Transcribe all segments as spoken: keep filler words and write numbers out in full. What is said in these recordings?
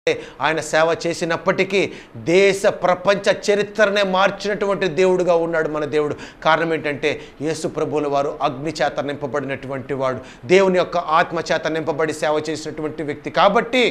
ఆయన సేవ చేసినప్పటికీ దేశ ప్రపంచ చరిత్రనే మార్చినటువంటి దేవుడుగా ఉన్నాడు మన దేవుడు. కారణం ఏంటంటే యేసు ప్రభువుల వారు అగ్ని చేత నింపబడినటువంటి వాడు, దేవుని యొక్క ఆత్మ చేత నింపబడి సేవ చేసినటువంటి వ్యక్తి కాబట్టి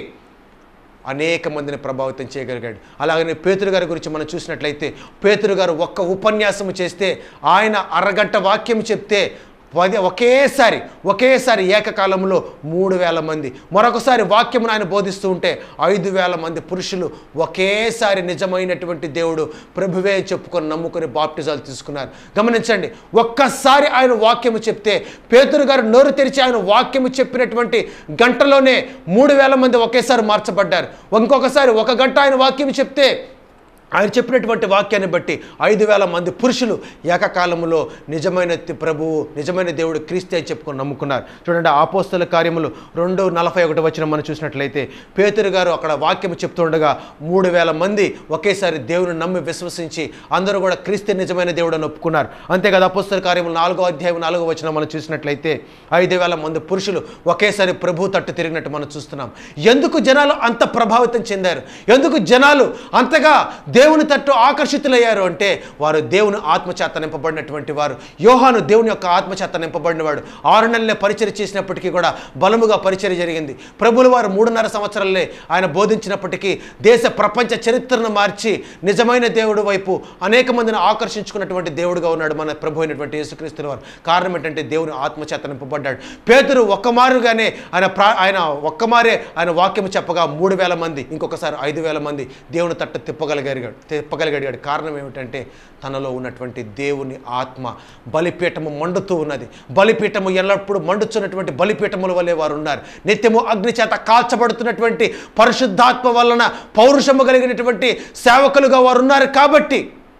అనేక మందిని ప్రభావితం చేయగలిగాడు. అలాగనే పేతురు గారి గురించి మనం చూసినట్లయితే పేతురు గారు ఒక్క ఉపన్యాసం చేస్తే, ఆయన అరగంట వాక్యం చెప్తే పది ఒకేసారి ఒకేసారి ఏకకాలంలో మూడు వేల మంది, మరొకసారి వాక్యమును ఆయన బోధిస్తూ ఉంటే ఐదు వేల మంది పురుషులు ఒకేసారి నిజమైనటువంటి దేవుడు ప్రభువే చెప్పుకొని నమ్ముకొని బాప్టిజాలు తీసుకున్నారు. గమనించండి, ఒక్కసారి ఆయన వాక్యము చెప్తే పేతురు గారు నోరు తెరిచి ఆయన వాక్యము చెప్పినటువంటి గంటలోనే మూడు వేల మంది ఒకేసారి మార్చబడ్డారు. ఇంకొకసారి ఒక గంట ఆయన వాక్యం చెప్తే ఆయన చెప్పినటువంటి వాక్యాన్ని బట్టి ఐదు వేల మంది పురుషులు ఏకకాలంలో నిజమైన ప్రభువు నిజమైన దేవుడు క్రీస్తు అని చెప్పుకొని నమ్ముకున్నారు. చూడండి, అపోస్తల కార్యములు రెండు నలభై ఒకటి వచ్చిన మనం చూసినట్లయితే పేతురు గారు అక్కడ వాక్యం చెప్తుండగా మూడు వేల మంది ఒకేసారి దేవుని నమ్మి విశ్వసించి అందరూ కూడా క్రీస్తు నిజమైన దేవుడు అని ఒప్పుకున్నారు. అంతేకాదు అపోస్తల కార్యములు నాలుగో అధ్యాయం నాలుగో వచ్చిన మనం చూసినట్లయితే ఐదు వేల మంది పురుషులు ఒకేసారి ప్రభు తట్టు తిరిగినట్టు మనం చూస్తున్నాం. ఎందుకు జనాలు అంత ప్రభావితం చెందారు? ఎందుకు జనాలు అంతగా దేవుని తట్టు ఆకర్షితులయ్యారు అంటే వారు దేవుని ఆత్మచేత నింపబడినటువంటి వారు. యోహాను దేవుని యొక్క ఆత్మచేత నింపబడినవాడు. ఆరు నెలలే పరిచర్య చేసినప్పటికీ కూడా బలముగా పరిచర్య జరిగింది. ప్రభువుల వారు మూడున్నర సంవత్సరాలే ఆయన బోధించినప్పటికీ దేశ ప్రపంచ చరిత్రను మార్చి నిజమైన దేవుడు వైపు అనేక మందిని ఆకర్షించుకున్నటువంటి దేవుడుగా ఉన్నాడు మన ప్రభు అయినటువంటి యేసుక్రీస్తు వారు. కారణం ఏంటంటే దేవుని ఆత్మచేత నింపబడ్డాడు. పేతురు ఒక్కమారుగానే ఆయన ప్రా ఆయన ఒక్కమారే ఆయన వాక్యము చెప్పగా మూడు వేల మంది ఇంకొకసారి ఐదు వేల మంది దేవుని తట్టు తిప్పగలిగారు తిప్పగలిగాడు కారణం ఏమిటంటే తనలో ఉన్నటువంటి దేవుని ఆత్మ. బలిపీఠము మండుతూ ఉన్నది. బలిపీఠము ఎల్లప్పుడూ మండుచున్నటువంటి బలిపీఠముల వల్లే వారు ఉన్నారు. నిత్యము అగ్ని చేత కాల్చబడుతున్నటువంటి పరిశుద్ధాత్మ వలన పౌరుషము కలిగినటువంటి సేవకులుగా వారు ఉన్నారు కాబట్టి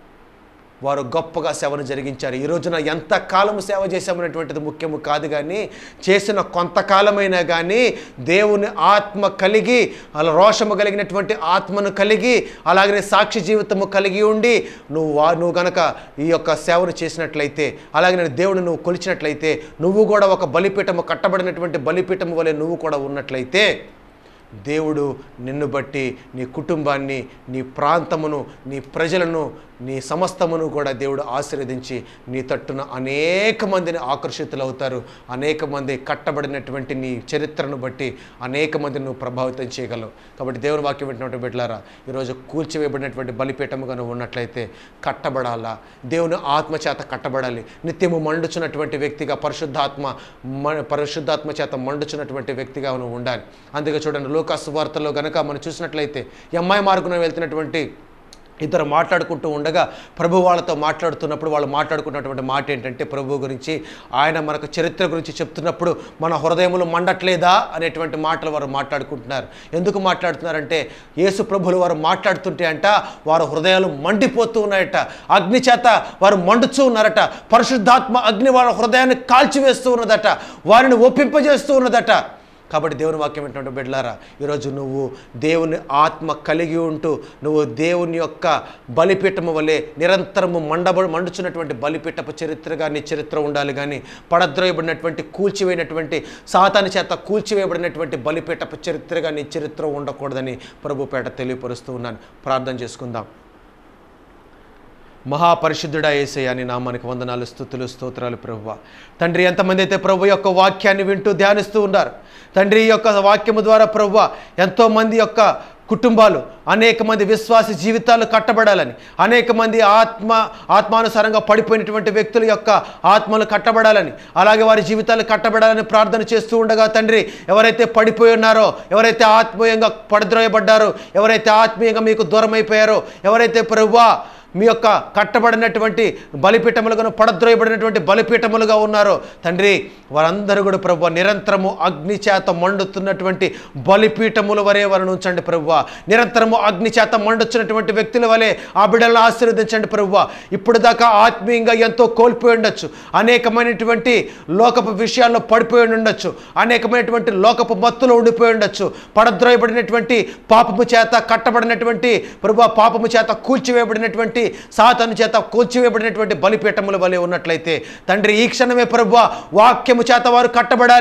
వారు గొప్పగా సేవను జరిగించారు. ఈ రోజున ఎంత కాలము సేవ చేశామనేటువంటిది ముఖ్యము కాదు, కానీ చేసిన కొంతకాలమైనా కానీ దేవుని ఆత్మ కలిగి అలా రోషము కలిగినటువంటి ఆత్మను కలిగి అలాగనే సాక్షి జీవితము కలిగి ఉండి నువ్వు నువ్వు కనుక ఈ యొక్క సేవను చేసినట్లయితే, అలాగే దేవుని నువ్వు కొలిచినట్లయితే, నువ్వు కూడా ఒక బలిపీఠము కట్టబడినటువంటి బలిపీఠము వలె నువ్వు కూడా ఉన్నట్లయితే దేవుడు నిన్ను బట్టి నీ కుటుంబాన్ని, నీ ప్రాంతమును, నీ ప్రజలను, నీ సమస్తమును కూడా దేవుడు ఆశీర్వదించి నీ తట్టున అనేక మందిని ఆకర్షితులవుతారు. అనేక మంది కట్టబడినటువంటి నీ చరిత్రను బట్టి అనేక మందిని నువ్వు ప్రభావితం చేయగలవు. కాబట్టి దేవుని వాక్యం వింటున్నట్టు బిడ్డలారా, ఈరోజు కూల్చివేయబడినటువంటి బలిపీఠముగా నువ్వు ఉన్నట్లయితే కట్టబడాలా, దేవుని ఆత్మచేత కట్టబడాలి. నిత్యము మండుచున్నటువంటి వ్యక్తిగా పరిశుద్ధాత్మ పరిశుద్ధాత్మ చేత మండుచున్నటువంటి వ్యక్తిగా నువ్వు ఉండాలి. అందుకే చూడండి, లూకాసు వార్తలో కనుక మనం చూసినట్లయితే అమ్మాయి మార్గంలో వెళ్తున్నటువంటి ఇద్దరు మాట్లాడుకుంటూ ఉండగా ప్రభు వాళ్ళతో మాట్లాడుతున్నప్పుడు వాళ్ళు మాట్లాడుకున్నటువంటి మాట ఏంటంటే ప్రభు గురించి ఆయన మనకు చరిత్ర గురించి చెప్తున్నప్పుడు మన హృదయములు మండట్లేదా అనేటువంటి మాటలు వారు మాట్లాడుకుంటున్నారు. ఎందుకు మాట్లాడుతున్నారంటే యేసు ప్రభులు వారు మాట్లాడుతుంటే అంట వారు హృదయాలు మండిపోతూ ఉన్నాయట. అగ్ని చేత వారు మండుతూ ఉన్నారట. పరిశుద్ధాత్మ అగ్ని వారి హృదయాన్ని కాల్చివేస్తూ ఉన్నదట, వారిని ఒప్పింపజేస్తూ ఉన్నదట. కాబట్టి దేవుని వాక్యం ఏంటంటే బిడ్డలారా, ఈరోజు నువ్వు దేవుని ఆత్మ కలిగి ఉంటూ నువ్వు దేవుని యొక్క బలిపీఠము వలె నిరంతరము మండబ మండుచున్నటువంటి బలిపీఠపు చరిత్రగా నీ చరిత్ర ఉండాలి, కానీ పడద్రోయబడినటువంటి కూల్చివేయనటువంటి సాతాను చేత కూల్చివేయబడినటువంటి బలిపీఠపు చరిత్రగా నీ చరిత్ర ఉండకూడదని ప్రభు పేట తెలియపరుస్తూ ఉన్నాను. ప్రార్థన చేసుకుందాం. మహాపరిశుద్ధుడా యేసయ్య నీ నామానికి వందనాలు, స్తుతులు, స్తోత్రాలు ప్రభువా. తండ్రి, ఎంతమంది అయితే ప్రభు యొక్క వాక్యాన్ని వింటూ ధ్యానిస్తూ ఉన్నారు తండ్రి, ఈ యొక్క వాక్యము ద్వారా ప్రభువా ఎంతోమంది యొక్క కుటుంబాలు, అనేక మంది విశ్వాస జీవితాలు కట్టబడాలని, అనేక మంది ఆత్మ ఆత్మానుసారంగా పడిపోయినటువంటి వ్యక్తుల యొక్క ఆత్మలు కట్టబడాలని, అలాగే వారి జీవితాలు కట్టబడాలని ప్రార్థన చేస్తూ ఉండగా తండ్రి, ఎవరైతే పడిపోయి ఉన్నారో, ఎవరైతే ఆత్మీయంగా పడద్రోయబడ్డారో, ఎవరైతే ఆత్మీయంగా మీకు దూరం అయిపోయారో, ఎవరైతే ప్రభువా మీ యొక్క కట్టబడినటువంటి బలిపీఠములుగాను పడద్రోయబడినటువంటి బలిపీఠములుగా ఉన్నారో తండ్రి, వారందరూ కూడా ప్రభువా నిరంతరము అగ్ని చేత మండుతున్నటువంటి బలిపీఠముల వలె వారిని ఉంచండి ప్రభువా. నిరంతరము అగ్ని చేత మండుతున్నటువంటి వ్యక్తుల వలె ఆ బిడ్డలను ఆశీర్వదించండి ప్రభువా. ఇప్పుడు దాకా ఆత్మీయంగా ఎంతో కోల్పోయి ఉండొచ్చు, అనేకమైనటువంటి లోకపు విషయాల్లో పడిపోయి ఉండొచ్చు, అనేకమైనటువంటి లోకపు మత్తులో ఉండిపోయి ఉండొచ్చు, పడద్రోయబడినటువంటి పాపము చేత కట్టబడినటువంటి ప్రభువా పాపము చేత కూల్చివేయబడినటువంటి సాతాను చేత కూల్చివేయబడినటువంటి బలిపీఠముల వలె ఉన్నట్లయితే తండ్రి, ఈ క్షణమే ప్రభువా వాక్యము చేత వారు కట్టబడాలి,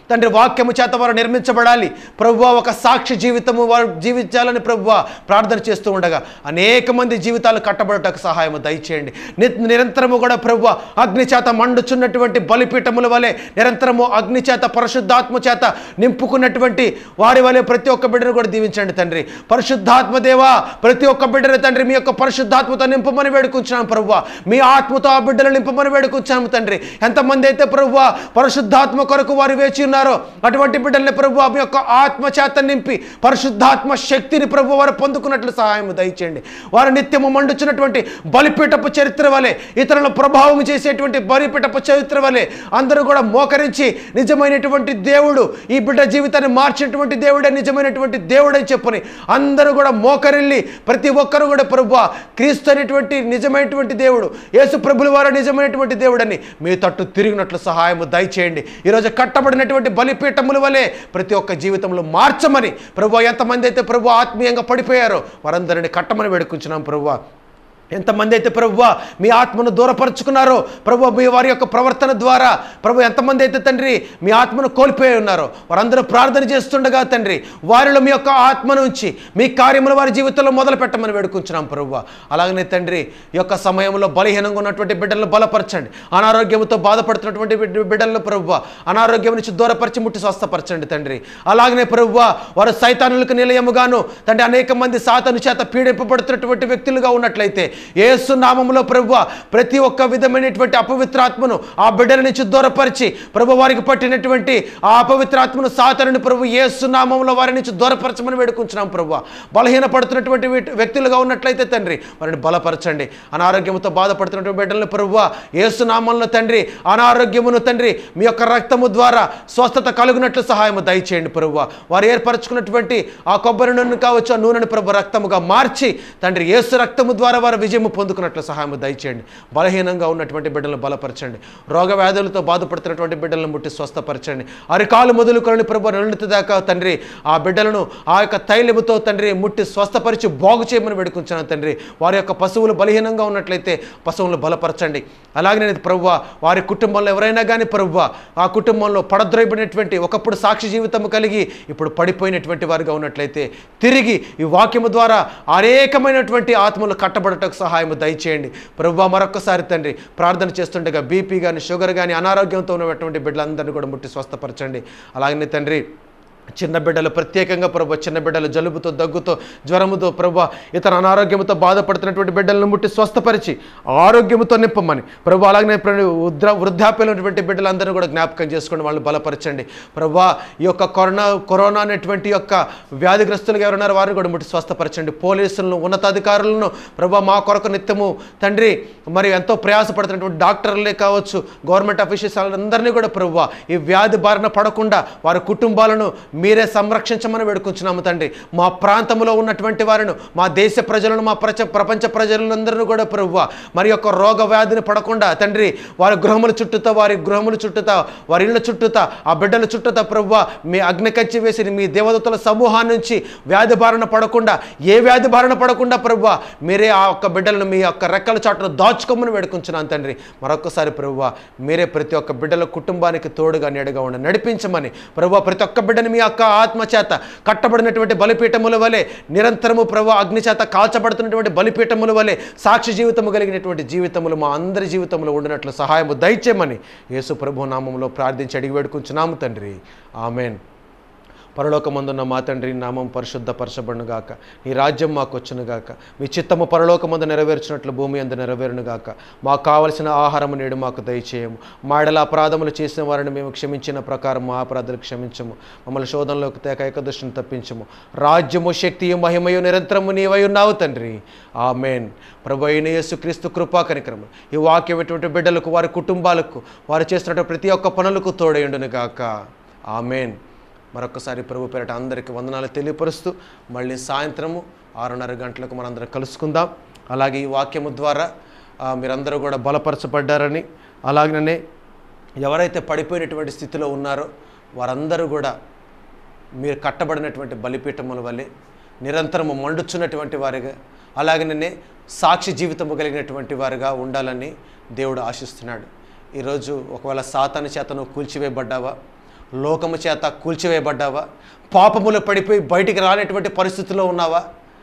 తండ్రి వాక్యము చేత వారు నిర్మించబడాలి ప్రభువా, ఒక సాక్షి జీవితము వారు జీవించాలని ప్రభువా ప్రార్థన చేస్తూ ఉండగా అనేక మంది జీవితాలు కట్టబడటకు సహాయము దయచేయండి. నిరంతరము కూడా ప్రభువా అగ్ని చేత మండుచున్నటువంటి బలిపీఠముల వలె నిరంతరము అగ్ని చేత పరిశుద్ధాత్మ చేత నింపుకున్నటువంటి వారి వలె ప్రతి ఒక్క బిడ్డను కూడా దీవించండి తండ్రి. పరిశుద్ధాత్మ దేవా, ప్రతి ఒక్క బిడ్డను తండ్రి మీ యొక్క పరిశుద్ధాత్మతో నింపమని వేడుకుంటున్నాం ప్రభువా. మీ ఆత్మతో ఆ బిడ్డలు నింపమని వేడుకుంటున్నాము తండ్రి. ఎంతమంది అయితే ప్రభువా పరిశుద్ధాత్మ కొరకు వారు వేచి ఉన్నారో అటువంటి బిడ్డల్ని ప్రభువా మీ యొక్క ఆత్మ చేత నింపి పరిశుద్ధాత్మ శక్తిని ప్రభు వారు పొందుకున్నట్లు సహాయం దయచేయండి. వారు నిత్యము మండుచున్నటువంటి బలిపీఠపు చరిత్ర వలె, ఇతరులను ప్రభావం చేసేటువంటి బలిపీఠపు చరిత్ర వలె అందరూ కూడా మోకరించి నిజమైనటువంటి దేవుడు ఈ బిడ్డ జీవితాన్ని మార్చినటువంటి దేవుడే నిజమైనటువంటి దేవుడని చెప్పుని అందరూ కూడా మోకరిల్లి ప్రతి ఒక్కరు కూడా ప్రభువా క్రీస్తు అనేటువంటి నిజమైనటువంటి దేవుడు, యేసు ప్రభుల వారు నిజమైనటువంటి దేవుడని మీ తట్టు తిరిగినట్లు సహాయము దయచేయండి. ఈరోజు కట్టబడినటువంటి బలిపీఠముల వలె ప్రతి ఒక్క జీవితంలో మార్చమని ప్రభువా, ఎంతమంది అయితే ప్రభు ఆత్మీయంగా పడిపోయారో వారందరినీ కట్టమని వేడుకుంటున్నాం ప్రభువా. ఎంతమంది అయితే ప్రభువా మీ ఆత్మను దూరపరుచుకున్నారో ప్రభు మీ వారి యొక్క ప్రవర్తన ద్వారా ప్రభు ఎంతమంది అయితే తండ్రి మీ ఆత్మను కోల్పోయి ఉన్నారో వారందరూ ప్రార్థన చేస్తుండగా తండ్రి వారిలో మీ యొక్క ఆత్మను ఉంచి మీ కార్యములు వారి జీవితంలో మొదలు పెట్టమని వేడుకుంటున్నాం ప్రభువా. అలాగనే తండ్రి ఈ యొక్క సమయంలో బలహీనంగా ఉన్నటువంటి బిడ్డలను బలపరచండి. అనారోగ్యంతో బాధపడుతున్నటువంటి బిడ్డలను ప్రభువా అనారోగ్యం నుంచి దూరపరిచి ముట్టి స్వస్థపరచండి తండ్రి. అలాగనే ప్రభువా వారు సైతానులకు నిలయముగాను తండ్రి అనేక మంది సాతాను చేత పీడింపబడుతున్నటువంటి వ్యక్తులుగా ఉన్నట్లయితే యేసు నామములో ప్రభువా ప్రతి ఒక్క విధమైనటువంటి అపవిత్రాత్మను ఆ బిడ్డల నుంచి దూరపరిచి ప్రభు వారికి పట్టినటువంటి ఆ అపవిత్రాత్మను సాతానుని ప్రభు యేసు నామములో వారి నుంచి దూరపరచమని వేడుకుంటున్నాం ప్రభువా. బలహీన పడుతున్నటువంటి వ్యక్తులుగా ఉన్నట్లయితే తండ్రి వారిని బలపరచండి. అనారోగ్యంతో బాధపడుతున్నటువంటి బిడ్డలను ప్రభువా యేసు నామంలో తండ్రి అనారోగ్యమును తండ్రి మీ యొక్క రక్తము ద్వారా స్వస్థత కలుగునట్లు సహాయము దయచేయండి ప్రభువా. వారు ఏర్పరచుకున్నటువంటి ఆ కొబ్బరి నూనె కావచ్చు ఆ నూనెను ప్రభు రక్తముగా మార్చి తండ్రి యేసు రక్తము ద్వారా వారు విజయము పొందుకున్నట్లు సహాయం దయచేయండి. బలహీనంగా ఉన్నటువంటి బిడ్డలను బలపరచండి. రోగ వ్యాధులతో బాధపడుతున్నటువంటి బిడ్డలను ముట్టి స్వస్థపరచండి. అరికాలు మొదలుకొని ప్రభు రెండుత దాకా తండ్రి ఆ బిడ్డలను ఆ యొక్క తైలముతో తండ్రి ముట్టి స్వస్థపరిచి బాగు చేయమని వేడుకుంటున్నాను తండ్రి. వారి యొక్క పశువులు బలహీనంగా ఉన్నట్లయితే పశువులను బలపరచండి. అలాగే నేను ప్రభువా వారి కుటుంబంలో ఎవరైనా కానీ ప్రభువా ఆ కుటుంబంలో పడద్రోయబడినటువంటి ఒకప్పుడు సాక్షి జీవితం కలిగి ఇప్పుడు పడిపోయినటువంటి వారిగా ఉన్నట్లయితే తిరిగి ఈ వాక్యము ద్వారా అనేకమైనటువంటి ఆత్మలు కట్టబడటకు సహాయం దయచేయండి ప్రభువా. మరొకసారి తండ్రి ప్రార్థన చేస్తుండగా బీపీ కానీ షుగర్ కానీ అనారోగ్యంతో ఉన్నటువంటి బిడ్డలందరినీ కూడా ముట్టి స్వస్థపరచండి. అలాగనే తండ్రి చిన్న బిడ్డలు ప్రత్యేకంగా ప్రభు చిన్న బిడ్డలు జలుబుతో దగ్గుతో జ్వరముతో ప్రభు ఇతర అనారోగ్యంతో బాధపడుతున్నటువంటి బిడ్డలను ముట్టి స్వస్థపరిచి ఆరోగ్యంతో నింపమని ప్రభు. అలాగనే వృద్ధ వృద్ధాప్యంలో ఉన్నటువంటి బిడ్డలందరూ కూడా జ్ఞాపకం చేసుకొని వాళ్ళని బలపరచండి ప్రభు. ఈ యొక్క కరోనా కరోనా అనేటువంటి యొక్క వ్యాధిగ్రస్తులుగా ఎవరున్నారో వారిని కూడా ముట్టి స్వస్థపరచండి. పోలీసులను ఉన్నతాధికారులను ప్రభు మా కొరకు నిత్యము తండ్రి మరి ఎంతో ప్రయాసపడుతున్నటువంటి డాక్టర్లే కావచ్చు గవర్నమెంట్ ఆఫీసర్స్ అందరినీ కూడా ప్రభు ఈ వ్యాధి బారిన పడకుండా వారి కుటుంబాలను మీరే సంరక్షించమని వేడుకుంటున్నాము తండ్రి. మా ప్రాంతంలో ఉన్నటువంటి వారిని మా దేశ ప్రజలను మా ప్రచ ప్రపంచ ప్రజలందరినీ కూడా ప్రభువా మరి యొక్క రోగ వ్యాధిని పడకుండా తండ్రి వారి గృహముల చుట్టూతా వారి గృహముల చుట్టూతా వారి ఇళ్ళ చుట్టూతా ఆ బిడ్డల చుట్టూతా ప్రభువా మీ అగ్ని కంచి వేసి మీ దేవదూతల సమూహాన్ని నుంచి వ్యాధి బారిన పడకుండా ఏ వ్యాధి బారిన పడకుండా ప్రభువా మీరే ఆ ఒక్క బిడ్డలను మీ యొక్క రెక్కల చాటును దాచుకోమని వేడుకుంటున్నాను తండ్రి. మరొకసారి ప్రభువా మీరే ప్రతి ఒక్క బిడ్డల కుటుంబానికి తోడుగా నీడగా ఉండి నడిపించమని ప్రభువా. ప్రతి ఒక్క బిడ్డని మీ యొక్క ఆత్మ చేత కట్టబడినటువంటి బలిపీఠముల వలె నిరంతరము ప్రభు అగ్ని చేత కాల్చబడుతున్నటువంటి బలిపీఠముల వలె సాక్షి జీవితము కలిగినటువంటి జీవితములు మా అందరి జీవితంలో ఉండినట్లు సహాయము దయచేయమని యేసు ప్రభు నామములో ప్రార్థించి అడిగి వేడుకుంటున్నాము తండ్రి. ఆమెన్. పరలోకమందున్న మా తండ్రి నామం పరిశుద్ధ పరచబడునుగాక. నీ రాజ్యం మాకు వచ్చునుగాక. మీ చిత్తము పరలోకమందు నెరవేర్చినట్లు భూమి అందు నెరవేరునుగాక. మాకు కావలసిన ఆహారము నేడు మాకు దయచేయము. మా ఎడల అపరాధములు చేసిన వారిని మేము క్షమించిన ప్రకారం మా అపరాధులు క్షమించము. మమ్మల్ని శోధనలోకి తేక ఏకదృష్టిని తప్పించము. రాజ్యము శక్తియు మహిమయు నిరంతరము నీవై ఉన్నావు తండ్రి. ఆమెన్. ప్రభు అయిన యేసుక్రీస్తు కృపా కనికరము ఈ వాక్యం ఎటువంటి బిడ్డలకు వారి కుటుంబాలకు వారు చేస్తున్నటువంటి ప్రతి ఒక్క పనులకు తోడయుండునుగాక. ఆమెన్. మరొకసారి ప్రభు పేరట అందరికీ వందనాలు తెలియపరుస్తూ మళ్ళీ సాయంత్రము ఆరున్నర గంటలకు మనందరం కలుసుకుందాం. అలాగే ఈ వాక్యము ద్వారా మీరందరూ కూడా బలపరచబడ్డారని అలాగనే ఎవరైతే పడిపోయినటువంటి స్థితిలో ఉన్నారో వారందరూ కూడా మీరు కట్టబడినటువంటి బలిపీఠముల వల్లే నిరంతరము మండుచున్నటువంటి వారిగా అలాగనే సాక్షి జీవితము కలిగినటువంటి వారిగా ఉండాలని దేవుడు ఆశిస్తున్నాడు. ఈరోజు ఒకవేళ సాతాను చేతను కూల్చివేయబడ్డావా లోకము చేత కూల్చివేయబడ్డావా? పాపములో పడిపోయి బయటికి రానటువంటి పరిస్థితిలో ఉన్నావా?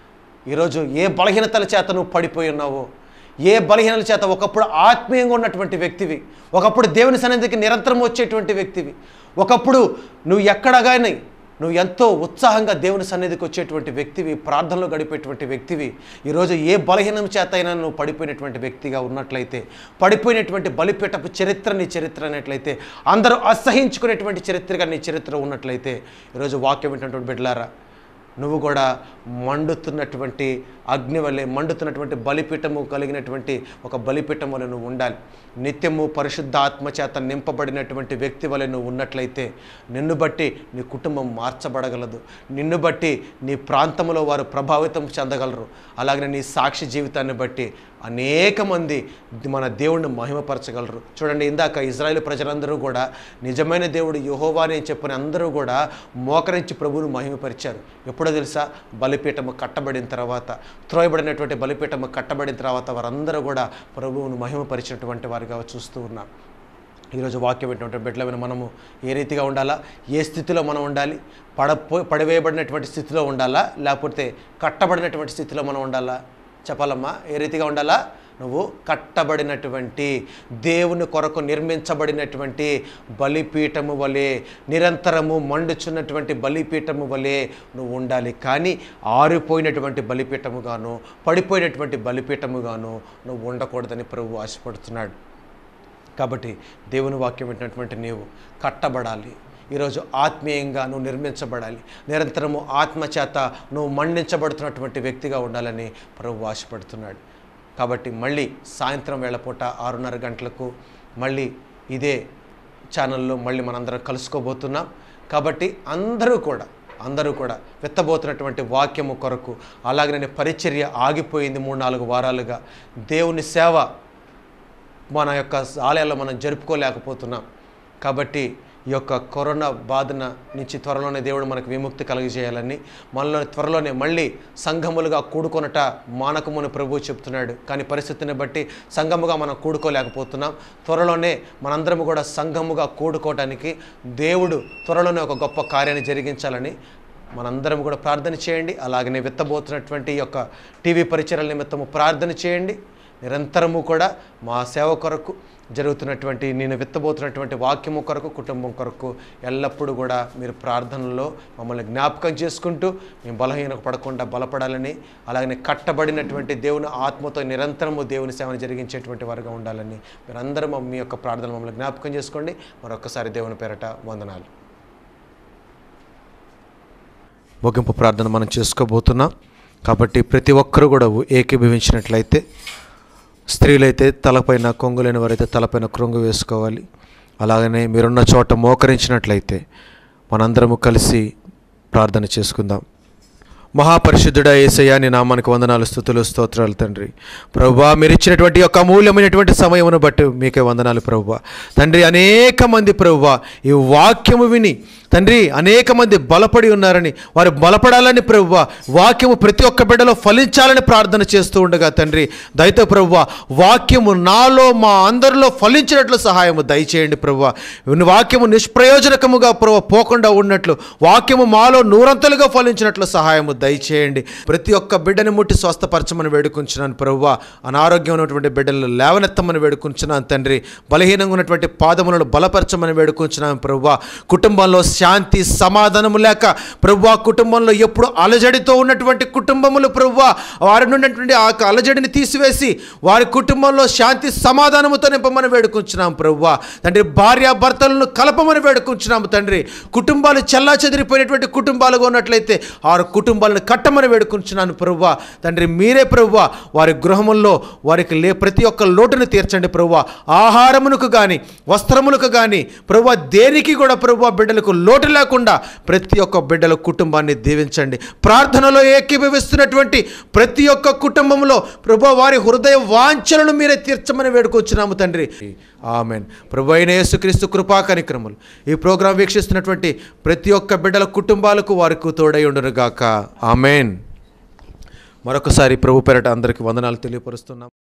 ఈరోజు ఏ బలహీనతల చేత నువ్వు పడిపోయి ఉన్నావో, ఏ బలహీనతల చేత ఒకప్పుడు ఆత్మీయంగా ఉన్నటువంటి వ్యక్తివి, ఒకప్పుడు దేవుని సన్నిధికి నిరంతరం వచ్చేటువంటి వ్యక్తివి, ఒకప్పుడు నువ్వు ఎక్కడ కానీ నువ్వు ఎంతో ఉత్సాహంగా దేవుని సన్నిధికి వచ్చేటువంటి వ్యక్తివి, ప్రార్థనలో గడిపేటువంటి వ్యక్తివి, ఈరోజు ఏ బలహీనం చేత అయినా నువ్వు పడిపోయినటువంటి వ్యక్తిగా ఉన్నట్లయితే, పడిపోయినటువంటి బలిపీఠపు చరిత్ర నీ చరిత్ర అనేట్లయితే, అందరూ అసహించుకునేటువంటి చరిత్రగా నీ చరిత్ర ఉన్నట్లయితే, ఈరోజు వాక్యం ఏంటంటే బిడ్డలారా, నువ్వు కూడా మండుతున్నటువంటి అగ్ని వలె, మండుతున్నటువంటి బలిపీఠము కలిగినటువంటి ఒక బలిపీఠం వలె నువ్వు ఉండాలి. నిత్యము పరిశుద్ధాత్మ చేత నింపబడినటువంటి వ్యక్తి వలె నువ్వు ఉన్నట్లయితే నిన్ను బట్టి నీ కుటుంబం మార్చబడగలదు, నిన్ను బట్టి నీ ప్రాంతంలో వారు ప్రభావితం చెందగలరు. అలాగే నీ సాక్షి జీవితాన్ని బట్టి అనేక మంది మన దేవుడిని మహిమపరచగలరు. చూడండి, ఇందాక ఇజ్రాయేల్ ప్రజలందరూ కూడా నిజమైన దేవుడు యెహోవా అని చెప్పిన అందరూ కూడా మోకరించి ప్రభువును మహిమపరిచారు. ఎప్పుడో తెలుసా? బలిపీఠము కట్టబడిన తర్వాత, త్రోయబడినటువంటి బలిపీఠము కట్టబడిన తర్వాత వారందరూ కూడా ప్రభువును మహిమపరిచినటువంటి వారిగా చూస్తూ ఉన్నాం. ఈరోజు వాక్యం ఏంటంటే బిడ్డలమైన మనము ఏ రీతిగా ఉండాలా? ఏ స్థితిలో మనం ఉండాలి? పడపో పడివేయబడినటువంటి స్థితిలో ఉండాలా, లేకపోతే కట్టబడినటువంటి స్థితిలో మనం ఉండాలా? చెప్పాలమ్మా, ఏ రీతిగా ఉండాలా? నువ్వు కట్టబడినటువంటి దేవుని కొరకు నిర్మించబడినటువంటి బలిపీఠము వలె, నిరంతరము మండుచున్నటువంటి బలిపీఠము వలె నువ్వు ఉండాలి. కానీ ఆరిపోయినటువంటి బలిపీఠముగాను, పడిపోయినటువంటి బలిపీఠముగాను నువ్వు ఉండకూడదని ప్రభువు ఆశపడుతున్నాడు. కాబట్టి దేవుని వాక్యం వింటున్నటువంటి నీవు కట్టబడాలి. ఈరోజు ఆత్మీయంగా నువ్వు నిర్మించబడాలి. నిరంతరము ఆత్మచేత నువ్వు మండించబడుతున్నటువంటి వ్యక్తిగా ఉండాలని ప్రభువు ఆశపడుతున్నాడు. కాబట్టి మళ్ళీ సాయంత్రం వేళపూట ఆరున్నర గంటలకు మళ్ళీ ఇదే ఛానల్లో మళ్ళీ మనందరం కలుసుకోబోతున్నాం. కాబట్టి అందరూ కూడా అందరూ కూడా విత్తబోతున్నటువంటి వాక్యము కొరకు, అలాగనే పరిచర్య ఆగిపోయింది మూడు నాలుగు వారాలుగా, దేవుని సేవ మన యొక్క ఆలయాల్లో మనం జరుపుకోలేకపోతున్నాం. కాబట్టి ఈ యొక్క కరోనా బాధన నుంచి త్వరలోనే దేవుడు మనకు విముక్తి కలుగజేయాలని, మనలో త్వరలోనే మళ్ళీ సంఘములుగా కూడుకొనట మానకముని ప్రభువు చెప్తున్నాడు. కానీ పరిస్థితిని బట్టి సంఘముగా మనం కూడుకోలేకపోతున్నాం. త్వరలోనే మనందరము కూడా సంఘముగా కూడుకోవటానికి దేవుడు త్వరలోనే ఒక గొప్ప కార్యాన్ని జరిగించాలని మనందరం కూడా ప్రార్థన చేయండి. అలాగనే విత్తబోతున్నటువంటి ఈ యొక్క టీవీ పరిచయాల నిమిత్తము ప్రార్థన చేయండి. నిరంతరము కూడా మా సేవ కొరకు జరుగుతున్నటువంటి, నేను విత్తబోతున్నటువంటి వాక్యము కొరకు, కుటుంబం కొరకు ఎల్లప్పుడూ కూడా మీరు ప్రార్థనలో మమ్మల్ని జ్ఞాపకం చేసుకుంటూ మేము బలహీన పడకుండా బలపడాలని, అలాగనే కట్టబడినటువంటి దేవుని ఆత్మతో నిరంతరము దేవుని సేవను జరిగించేటువంటి వారుగా ఉండాలని మీరందరూ మీ యొక్క ప్రార్థన మమ్మల్ని జ్ఞాపకం చేసుకోండి. మరొకసారి దేవుని పేరట వందనాలు. ముగింపు ప్రార్థన మనం చేసుకోబోతున్నాం. కాబట్టి ప్రతి ఒక్కరూ కూడా ఏకీభవించినట్లయితే, స్త్రీలైతే తలపైన కొంగులేని వారైతే తలపైన క్రొంగు వేసుకోవాలి. అలాగనే మీరున్న చోట మోకరించినట్లయితే మనందరము కలిసి ప్రార్థన చేసుకుందాం. మహాపరిశుద్ధుడా యేసయ్యా, నీ నామానికి వందనాలు, స్తుతులు, స్తోత్రాలు తండ్రి. ప్రభువా, మీరు ఇచ్చినటువంటి యొక్క అమూల్యమైనటువంటి సమయమును బట్టి మీకే వందనాలు ప్రభువా. తండ్రి, అనేక మంది ప్రభువా ఈ వాక్యము విని తండ్రి అనేక మంది బలపడి ఉన్నారని, వారు బలపడాలని ప్రభువా, వాక్యము ప్రతి ఒక్క బిడ్డలో ఫలించాలని ప్రార్థన చేస్తూ ఉండగా తండ్రి, దయతో ప్రభువా వాక్యము నాలో మా అందరిలో ఫలించినట్లు సహాయము దయచేయండి ప్రభువా. వాక్యము నిష్ప్రయోజనకముగా ప్రభు పోకుండా ఉన్నట్లు, వాక్యము మాలో నూరంతలుగా ఫలించినట్లు సహాయము దయచేయండి. ప్రతి ఒక్క బిడ్డని ముట్టి స్వస్థపరచమని వేడుకుంటున్నాను ప్రభువా. అనారోగ్యం ఉన్నటువంటి బిడ్డలను లేవనెత్తమని వేడుకుంటున్నాను తండ్రి. బలహీనంగా ఉన్నటువంటి పాదములను బలపరచమని వేడుకుంటున్నాను ప్రభువా. కుటుంబంలో శాంతి సమాధానము లేక ప్రభువా, కుటుంబంలో ఎప్పుడు అలజడితో ఉన్నటువంటి కుటుంబములు ప్రభువా, వారి నుండి ఆ అలజడిని తీసివేసి వారి కుటుంబంలో శాంతి సమాధానముతో నింపమని వేడుకుంటున్నాం ప్రభువా. తండ్రి, భార్య భర్తలను కలపమని వేడుకుంటున్నాము తండ్రి. కుటుంబాలు చెల్లా చెదిరిపోయినటువంటి కుటుంబాలుగా ఉన్నట్లయితే ఆ కుటుంబాలను కట్టమని వేడుకుంటున్నాను ప్రభువా. తండ్రి, మీరే ప్రభువా వారి గృహముల్లో వారికి లే ప్రతి ఒక్క లోటును తీర్చండి ప్రభువా. ఆహారమునకు కానీ వస్త్రములకు కానీ ప్రభువా దేనికి కూడా ప్రభువా బిడ్డలకు లోటు లేకుండా ప్రతి ఒక్క బిడ్డల కుటుంబాన్ని దీవించండి. ప్రార్థనలో ఏకీభవిస్తున్నటువంటి ప్రతి ఒక్క కుటుంబంలో ప్రభువా వారి హృదయ వాంఛలను మీరే తీర్చమని వేడుకొచ్చున్నాము తండ్రి. ఆమెన్. ప్రభు అయిన యేసుక్రీస్తు కృపా కనికరములు ఈ ప్రోగ్రాం వీక్షిస్తున్నటువంటి ప్రతి ఒక్క బిడ్డల కుటుంబాలకు వారికి తోడై ఉండునుగాక. ఆమెన్. మరొకసారి ప్రభు పేరట అందరికీ వందనాలు తెలియపరుస్తున్నాం.